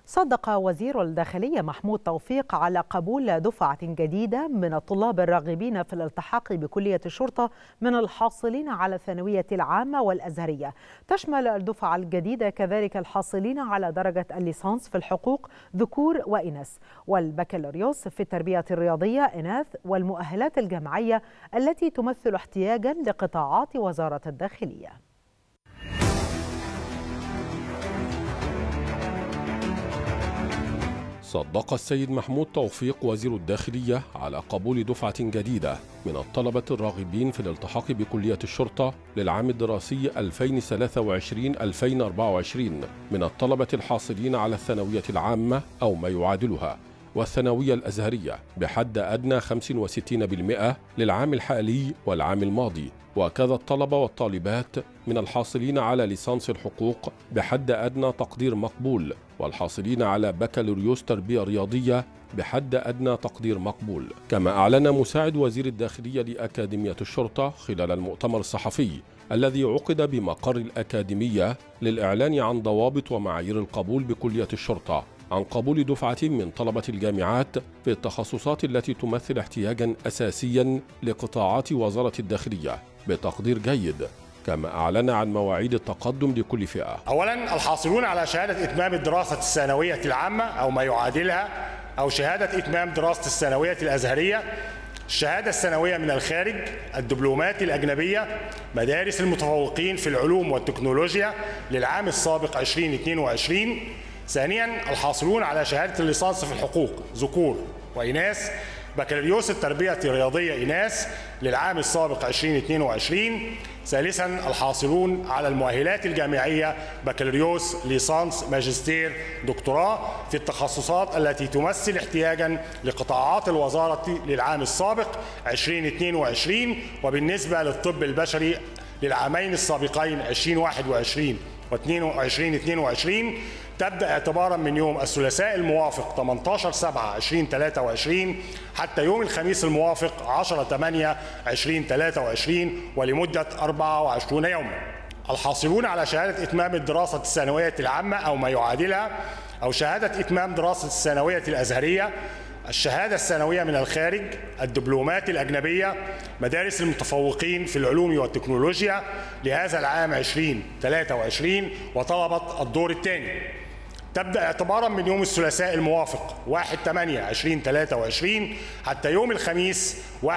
صدق وزير الداخلية محمود توفيق على قبول دفعة جديدة من الطلاب الراغبين في الالتحاق بكلية الشرطة من الحاصلين على الثانوية العامة والأزهرية. تشمل الدفعة الجديدة كذلك الحاصلين على درجة الليسانس في الحقوق ذكور وإناث، والبكالوريوس في التربية الرياضية إناث، والمؤهلات الجامعية التي تمثل احتياجا لقطاعات وزارة الداخلية. صدق السيد محمود توفيق وزير الداخلية على قبول دفعة جديدة من الطلبة الراغبين في الالتحاق بكلية الشرطة للعام الدراسي 2023-2024 من الطلبة الحاصلين على الثانوية العامة أو ما يعادلها والثانوية الأزهرية بحد أدنى 65% للعام الحالي والعام الماضي، وكذا الطلبة والطالبات من الحاصلين على ليسانس الحقوق بحد أدنى تقدير مقبول، والحاصلين على بكالوريوس تربية رياضية بحد أدنى تقدير مقبول. كما أعلن مساعد وزير الداخلية لأكاديمية الشرطة خلال المؤتمر الصحفي الذي عقد بمقر الأكاديمية للإعلان عن ضوابط ومعايير القبول بكلية الشرطة عن قبول دفعة من طلبة الجامعات في التخصصات التي تمثل احتياجا أساسيا لقطاعات وزارة الداخلية بتقدير جيد. كما أعلن عن مواعيد التقدم لكل فئة. أولا، الحاصلون على شهادة إتمام الدراسة الثانوية العامة أو ما يعادلها أو شهادة إتمام دراسة الثانوية الأزهرية، الشهادة الثانوية من الخارج، الدبلومات الأجنبية، مدارس المتفوقين في العلوم والتكنولوجيا للعام السابق 2022. ثانيا، الحاصلون على شهادة الليسانس في الحقوق ذكور وإناث، بكالوريوس التربية الرياضية إناث للعام السابق 2022. ثالثا، الحاصلون على المؤهلات الجامعية بكالوريوس، ليسانس، ماجستير، دكتوراه في التخصصات التي تمثل احتياجا لقطاعات الوزارة للعام السابق 2022. وبالنسبة للطب البشري للعامين السابقين 2021 و2022 تبدأ اعتبارا من يوم الثلاثاء الموافق 18/7/2023 حتى يوم الخميس الموافق 10/8/2023 ولمدة 24 يوما. الحاصلون على شهادة إتمام الدراسة الثانوية العامة أو ما يعادلها أو شهادة إتمام دراسة الثانوية الأزهرية، الشهادة الثانوية من الخارج، الدبلومات الأجنبية، مدارس المتفوقين في العلوم والتكنولوجيا لهذا العام 2023 وطلبة الدور الثاني، تبدأ اعتبارا من يوم الثلاثاء الموافق 1/8/2023 حتى يوم الخميس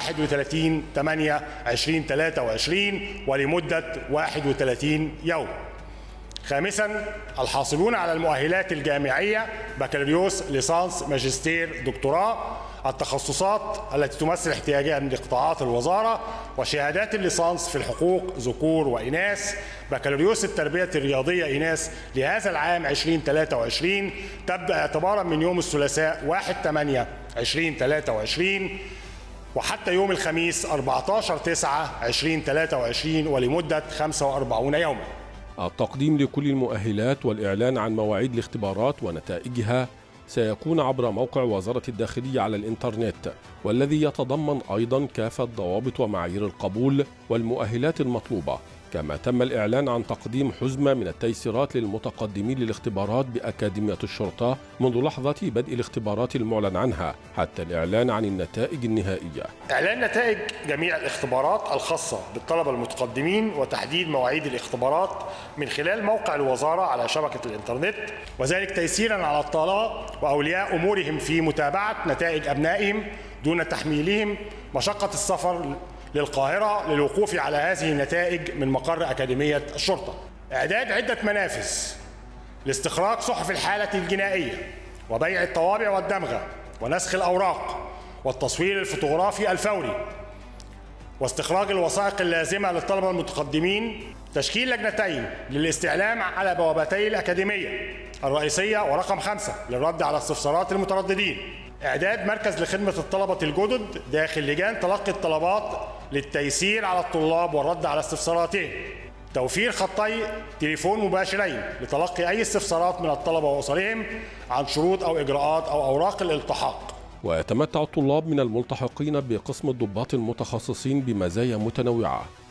31/8/2023 ولمدة 31 يوم. خامسا، الحاصلون على المؤهلات الجامعية بكالوريوس، ليسانس، ماجستير، دكتوراه، التخصصات التي تمثل احتياجا لقطاعات الوزارة، وشهادات الليسانس في الحقوق ذكور وإناث، بكالوريوس التربية الرياضية إناث لهذا العام 2023 تبدأ اعتبارا من يوم الثلاثاء 1/8/2023 وحتى يوم الخميس 14/9/2023 ولمدة 45 يوما. التقديم لكل المؤهلات والإعلان عن مواعيد الاختبارات ونتائجها سيكون عبر موقع وزارة الداخلية على الإنترنت، والذي يتضمن أيضا كافة ضوابط ومعايير القبول والمؤهلات المطلوبة. كما تم الإعلان عن تقديم حزمة من التيسيرات للمتقدمين للاختبارات بأكاديمية الشرطة منذ لحظة بدء الاختبارات المعلن عنها حتى الإعلان عن النتائج النهائية. إعلان نتائج جميع الاختبارات الخاصة بالطلبة المتقدمين وتحديد مواعيد الاختبارات من خلال موقع الوزارة على شبكة الإنترنت، وذلك تيسيرا على الطلبة وأولياء أمورهم في متابعة نتائج أبنائهم دون تحميلهم مشقة السفر للقاهرة للوقوف على هذه النتائج من مقر أكاديمية الشرطة. إعداد عدة منافذ لاستخراج صحف الحالة الجنائية وبيع الطوابع والدمغة ونسخ الأوراق والتصوير الفوتوغرافي الفوري واستخراج الوثائق اللازمة للطلبة المتقدمين. تشكيل لجنتين للاستعلام على بوابتي الأكاديمية الرئيسية ورقم 5 للرد على استفسارات المترددين. إعداد مركز لخدمة الطلبة الجدد داخل لجان تلقي الطلبات للتيسير على الطلاب والرد على استفساراتهم. توفير خطي تليفون مباشرين لتلقي أي استفسارات من الطلبة وأسرهم عن شروط أو إجراءات أو أوراق الالتحاق. ويتمتع الطلاب من الملتحقين بقسم الضباط المتخصصين بمزايا متنوعة،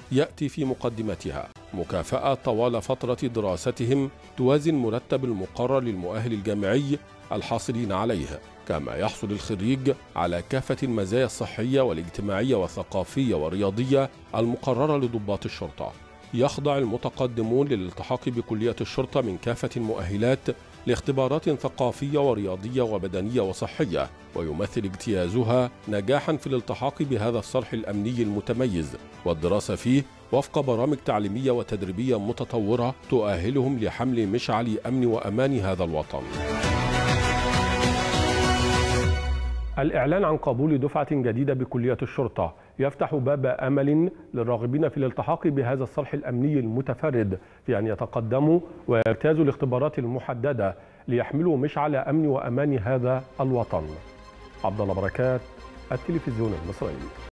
يأتي في مقدمتها مكافأة طوال فترة دراستهم توازن مرتب المقرر للمؤهل الجامعي الحاصلين عليه، كما يحصل الخريج على كافة المزايا الصحية والاجتماعية والثقافية والرياضية المقررة لضباط الشرطة. يخضع المتقدمون للالتحاق بكلية الشرطة من كافة المؤهلات لاختبارات ثقافية ورياضية وبدنية وصحية، ويمثل اجتيازها نجاحا في الالتحاق بهذا الصرح الأمني المتميز والدراسة فيه وفق برامج تعليمية وتدريبية متطورة تؤهلهم لحمل مشعل أمن وأمان هذا الوطن. الإعلان عن قبول دفعة جديدة بكلية الشرطة يفتح باب أمل للراغبين في الالتحاق بهذا الصرح الأمني المتفرد في أن يتقدموا ويجتازوا الاختبارات المحددة ليحملوا مشعل أمن وأمان هذا الوطن. عبد الله بركات، التلفزيون المصري.